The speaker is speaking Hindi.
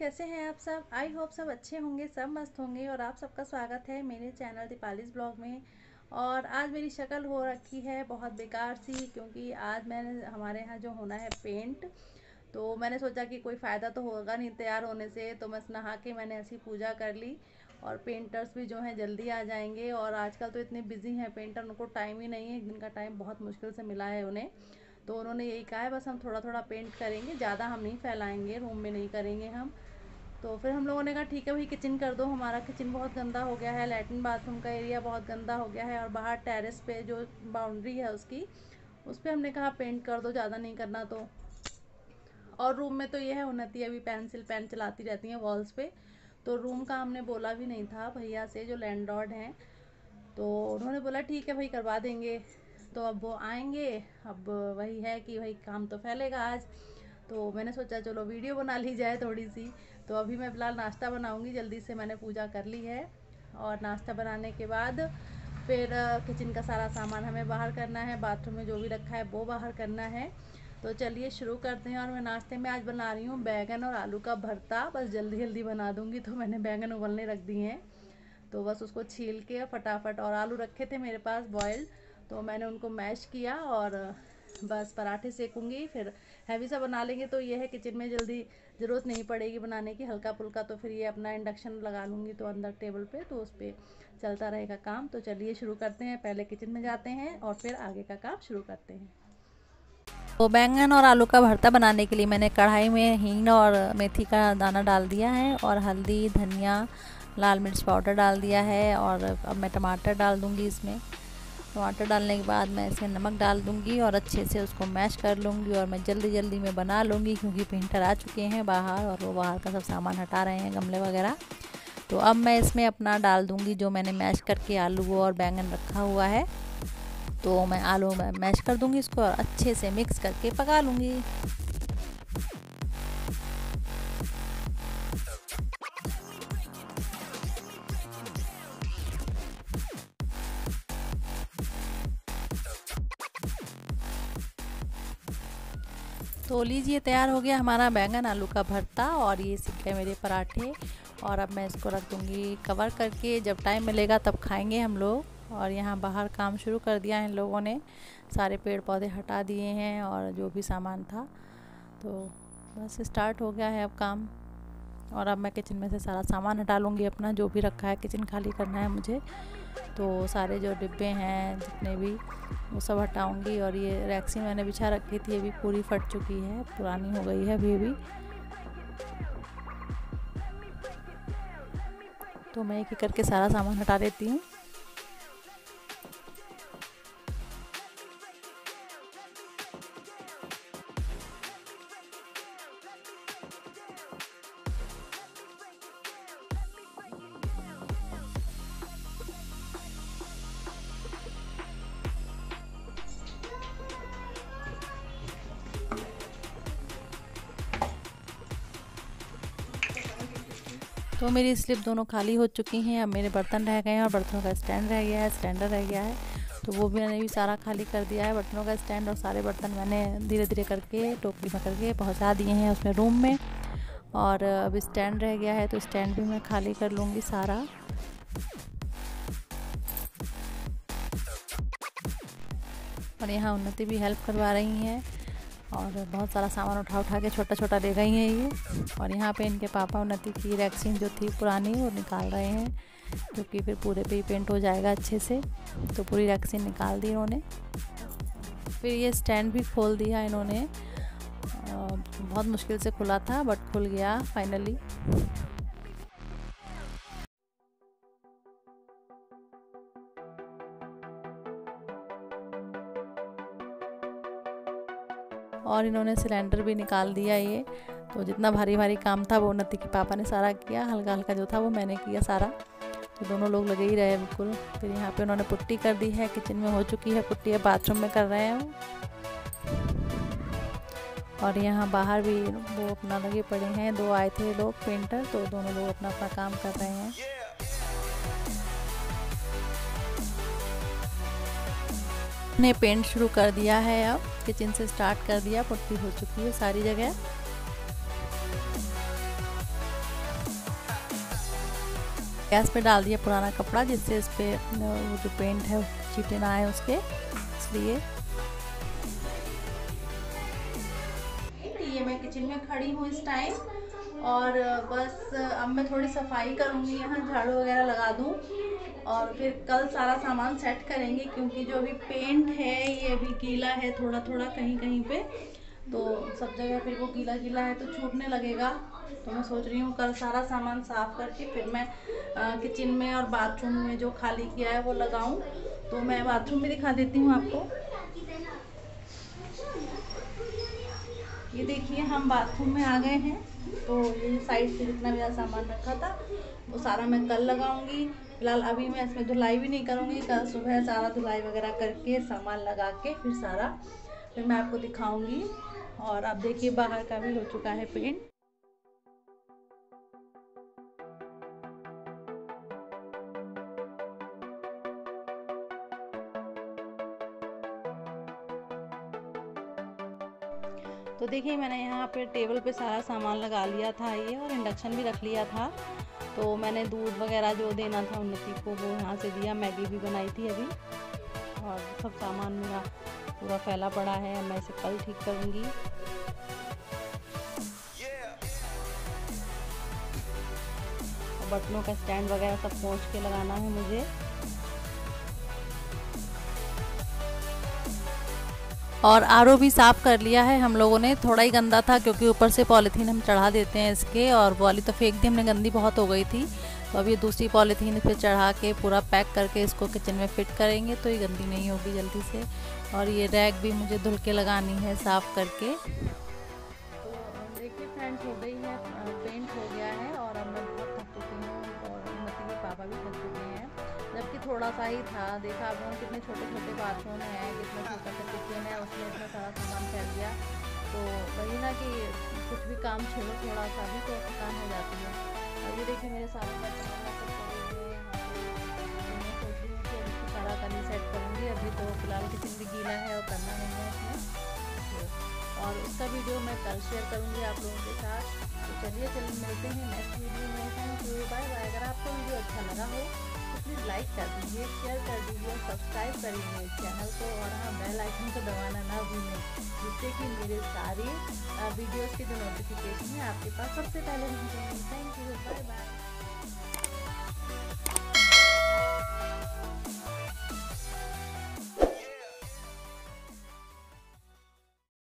कैसे हैं आप सब। आई होप सब अच्छे होंगे, सब मस्त होंगे। और आप सबका स्वागत है मेरे चैनल दीपालीज ब्लॉग में। और आज मेरी शक्ल हो रखी है बहुत बेकार सी, क्योंकि आज मैंने हमारे यहाँ जो होना है पेंट, तो मैंने सोचा कि कोई फ़ायदा तो होगा नहीं तैयार होने से, तो बस नहा के मैंने ऐसी पूजा कर ली। और पेंटर्स भी जो हैं जल्दी आ जाएंगे, और आजकल तो इतने बिजी हैं पेंटर, उनको टाइम ही नहीं है, एक दिन का टाइम बहुत मुश्किल से मिला है उन्हें। तो उन्होंने यही कहा है बस हम थोड़ा थोड़ा पेंट करेंगे, ज़्यादा हम नहीं फैलाएंगे, रूम में नहीं करेंगे हम। तो फिर हम लोगों ने कहा ठीक है भाई किचन कर दो। हमारा किचन बहुत गंदा हो गया है, लैट्रिन बाथरूम का एरिया बहुत गंदा हो गया है, और बाहर टेरेस पे जो बाउंड्री है उसकी, उस पर हमने कहा पेंट कर दो, ज़्यादा नहीं करना तो। और रूम में तो ये है, उन्नति अभी पेंसिल पेन चलाती रहती हैं वॉल्स पे, तो रूम का हमने बोला भी नहीं था भैया से जो लैंडलॉर्ड हैं, तो उन्होंने बोला ठीक है भाई करवा देंगे। तो अब वो आएंगे, अब वही है कि भाई काम तो फैलेगा आज। तो मैंने सोचा चलो वीडियो बना ली जाए थोड़ी सी। तो अभी मैं फ़िलहाल नाश्ता बनाऊंगी, जल्दी से मैंने पूजा कर ली है। और नाश्ता बनाने के बाद फिर किचन का सारा सामान हमें बाहर करना है, बाथरूम में जो भी रखा है वो बाहर करना है। तो चलिए शुरू करते हैं। और मैं नाश्ते में आज बना रही हूँ बैगन और आलू का भरता, बस जल्दी जल्दी बना दूँगी। तो मैंने बैगन उबलने रख दिए हैं, तो बस उसको छील के फटाफट, और आलू रखे थे मेरे पास बॉयल्ड, तो मैंने उनको मैश किया और बस पराठे सेकूंगी। फिर हैवी सा बना लेंगे, तो ये है किचन में जल्दी ज़रूरत नहीं पड़ेगी बनाने की, हल्का फुल्का। तो फिर ये अपना इंडक्शन लगा लूँगी तो अंदर टेबल पे, तो उस पर चलता रहेगा काम। तो चलिए शुरू करते हैं, पहले किचन में जाते हैं और फिर आगे का काम शुरू करते हैं। तो बैंगन और आलू का भरता बनाने के लिए मैंने कढ़ाई में हींग और मेथी का दाना डाल दिया है, और हल्दी, धनिया, लाल मिर्च पाउडर डाल दिया है। और अब मैं टमाटर डाल दूंगी इसमें। टमाटर डालने के बाद मैं इसमें नमक डाल दूंगी और अच्छे से उसको मैश कर लूँगी। और मैं जल्दी जल्दी में बना लूँगी, क्योंकि पेंटर आ चुके हैं बाहर और वो बाहर का सब सामान हटा रहे हैं, गमले वगैरह। तो अब मैं इसमें अपना डाल दूँगी जो मैंने मैश करके आलू और बैंगन रखा हुआ है। तो मैं आलू में मैश कर दूंगी इसको, और अच्छे से मिक्स करके पका लूँगी। तो लीजिए तैयार हो गया हमारा बैंगन आलू का भरता, और ये सीख गए मेरे पराठे। और अब मैं इसको रख दूँगी कवर करके, जब टाइम मिलेगा तब खाएंगे हम लोग। और यहाँ बाहर काम शुरू कर दिया है इन लोगों ने, सारे पेड़ पौधे हटा दिए हैं और जो भी सामान था, तो बस स्टार्ट हो गया है अब काम। और अब मैं किचन में से सारा सामान हटा लूँगी अपना, जो भी रखा है, किचन खाली करना है मुझे। तो सारे जो डिब्बे हैं जितने भी, वो सब हटाऊँगी। और ये रैक्सी मैंने बिछा रखी थी, अभी पूरी फट चुकी है, पुरानी हो गई है अभी भी। तो मैं एक एक करके सारा सामान हटा देती हूँ। तो मेरी स्लिप दोनों खाली हो चुकी हैं। अब मेरे बर्तन रह गए हैं और बर्तनों का स्टैंड रह गया है, स्टैंडर रह गया है, तो वो भी मैंने भी सारा खाली कर दिया है। बर्तनों का स्टैंड और सारे बर्तन मैंने धीरे धीरे करके टोकरी में करके पहुंचा दिए हैं उसमें रूम में। और अब स्टैंड रह गया है, तो स्टैंड भी मैं खाली कर लूँगी सारा। और यहाँ उन्नति भी हेल्प करवा रही हैं, और बहुत सारा सामान उठा उठा के छोटा छोटा ले गई हैं ये। और यहाँ पे इनके पापा उन्नति की रैक्सीन जो थी पुरानी, वो निकाल रहे हैं, क्योंकि फिर पूरे पे ही पेंट हो जाएगा अच्छे से। तो पूरी रैक्सीन निकाल दी इन्होंने। फिर ये स्टैंड भी खोल दिया इन्होंने, बहुत मुश्किल से खुला था बट खुल गया फाइनली। और इन्होंने सिलेंडर भी निकाल दिया ये। तो जितना भारी भारी काम था वो उन्नति के पापा ने सारा किया, हल्का हल्का जो था वो मैंने किया सारा। तो दोनों लोग लगे ही रहे बिल्कुल। फिर यहाँ पे उन्होंने पुट्टी कर दी है, किचन में हो चुकी है पुट्टी, अब बाथरूम में कर रहे हैं। और यहाँ बाहर भी वो अपना लगे पड़े हैं, दो आए थे लोग पेंटर, तो दोनों लोग अपना अपना काम कर रहे हैं। ने पेंट शुरू कर दिया है, अब किचन से स्टार्ट कर दिया, पुट्टी हो चुकी है सारी जगह। गैस पे डाल दिया पुराना कपड़ा, जिससे इस पे वो जो पेंट है चीटे ना आए उसके, इसलिए। ये मैं किचन में खड़ी हूँ इस टाइम, और बस अब मैं थोड़ी सफाई करूँगी, यहाँ झाड़ू वगैरह लगा दूँ और फिर कल सारा सामान सेट करेंगे, क्योंकि जो अभी पेंट है ये अभी गीला है थोड़ा थोड़ा कहीं कहीं पे, तो सब जगह फिर वो गीला गीला है तो छूटने लगेगा। तो मैं सोच रही हूँ कल सारा सामान साफ़ करके फिर मैं किचन में और बाथरूम में जो खाली किया है वो लगाऊँ। तो मैं बाथरूम में दिखा देती हूँ आपको। ये देखिए हम बाथरूम में आ गए हैं। तो ये साइड से जितना मेरा सामान रखा था वो सारा मैं कल लगाऊंगी। फिलहाल अभी मैं इसमें धुलाई भी नहीं करूंगी, कल सुबह सारा धुलाई वगैरह करके सामान लगा के फिर मैं आपको दिखाऊंगी। और अब देखिए बाहर का भी हो चुका है पेंट। तो देखिए मैंने यहाँ पे टेबल पे सारा सामान लगा लिया था ये, और इंडक्शन भी रख लिया था। तो मैंने दूध वगैरह जो देना था उन्नति को वो यहाँ से दिया, मैगी भी बनाई थी अभी, और सब सामान मेरा पूरा फैला पड़ा है। मैं इसे कल ठीक करूँगी। और बर्तनों का स्टैंड वगैरह सब पोंछ के लगाना है मुझे। और आरओ भी साफ़ कर लिया है हम लोगों ने, थोड़ा ही गंदा था क्योंकि ऊपर से पॉलीथीन हम चढ़ा देते हैं इसके, और वाली तो फेंक दी हमने, गंदी बहुत हो गई थी। तो अब ये दूसरी पॉलीथीन पे चढ़ा के पूरा पैक करके इसको किचन में फिट करेंगे, तो ये गंदी नहीं होगी जल्दी से। और ये रैक भी मुझे धुल के लगानी है साफ़ करके। तो देखिए फ्रेंड्स, हो गई है, पेंट हो गया है, और अब मैं बहुत थक चुकी हूँ, और उन्नति के पापा भी थक चुके हैं। जबकि थोड़ा सा ही था, देखा आप लोगों कितने छोटे छोटे बाथरूम है, कितना छोटा सा किचन है, उसमें इतना सारा सामान फैल गया। तो वही ना कि कुछ भी काम छोड़ो, थोड़ा सा भी तो थकान हो जाती है। और ये देखिए मेरे सारे बर्तन सब पड़े हुए हैं यहाँ पे। तो मैं सोच रही हूँ कि इसको सारा कल ही सेट करूँगी। अभी तो फिलहाल किचन भी गीला है और करना नहीं है इसमें, और उसका वीडियो मैं कल शेयर करूँगी आप लोगों के साथ। तो चलिए मिलते हैं नेक्स्ट वीडियो में। Thank you, bye bye. अगर आपको वीडियो अच्छा लगा हो तो प्लीज़ लाइक कर दीजिए, शेयर कर दीजिए और सब्सक्राइब करिए इस चैनल को, और हाँ बेल आइकन को दबाना ना भूलें, जिससे कि मेरे सारे वीडियोस के जो नोटिफिकेशन है आपके पास सबसे पहले पहुँचेंगे। Thank you, bye.